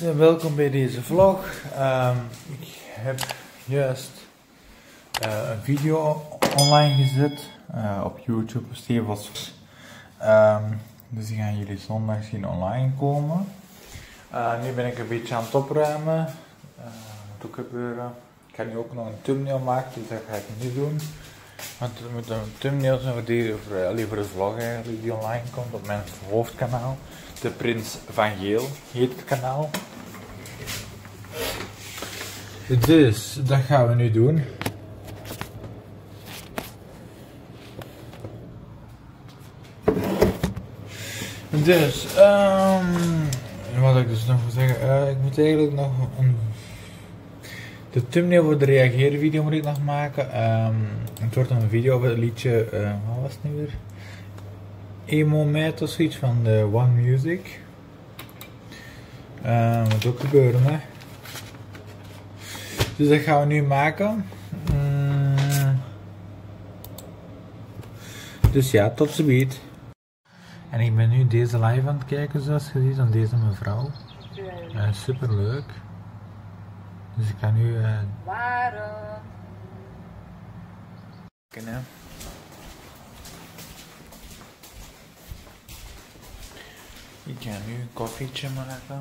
welkom bij deze vlog. Ik heb juist een video online gezet op YouTube. Dus die gaan jullie zondag zien online komen. Nu ben ik een beetje aan het opruimen. Moet ook gebeuren. Ik ga nu ook nog een thumbnail maken, dus dat ga ik niet doen. Want er moet een thumbnail zijn voor de vlog eigenlijk die online komt op mijn hoofdkanaal. De Prins van Geel heet het kanaal. Dus dat gaan we nu doen. Dus, wat wil ik dus nog zeggen? Ik moet eigenlijk nog de thumbnail voor de reageervideo moet ik nog maken. Het wordt een video over het liedje, wat was het nu weer? Emo Mad of zoiets van de One Music. Moet ook gebeuren, hè. Dus dat gaan we nu maken. Dus ja, tot ziens. En ik ben nu deze live aan het kijken, zoals je ziet, aan deze mevrouw. Super leuk. Dus ik ga nu. Waarom? Ik ga nu een koffietje maken.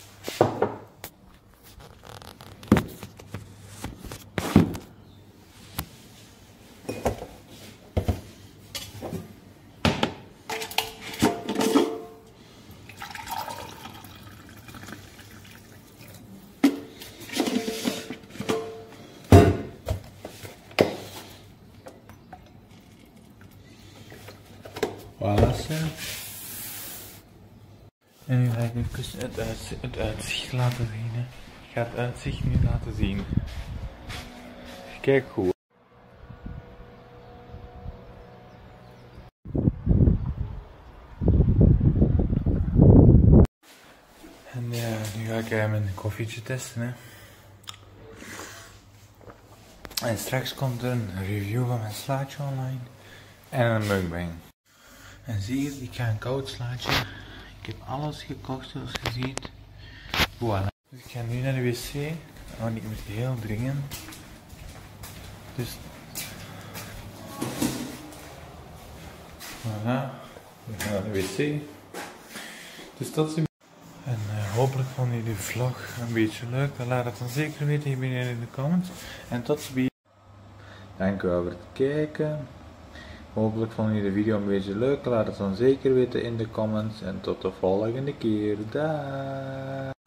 Voilà, en nu ga ik even het uitzicht laten zien. Hè. Ik ga het uitzicht nu laten zien. Kijk goed. En nu ga ik mijn koffietje testen. Hè. En straks komt er een review van mijn slaatje online. En een mukbang. En zie je, ik ga een koud slaatje. Ik heb alles gekocht zoals je ziet. Voilà. Dus ik ga nu naar de wc. Want ik moet heel dringend. Dus. Voilà. We gaan naar de wc. Dus tot ziens. En hopelijk vonden jullie de vlog een beetje leuk. Dan laat het dan zeker weten hier beneden in de comments. En tot ziens. Dank u wel voor het kijken. Hopelijk vonden jullie de video een beetje leuk. Laat het dan zeker weten in de comments. En tot de volgende keer. Daag!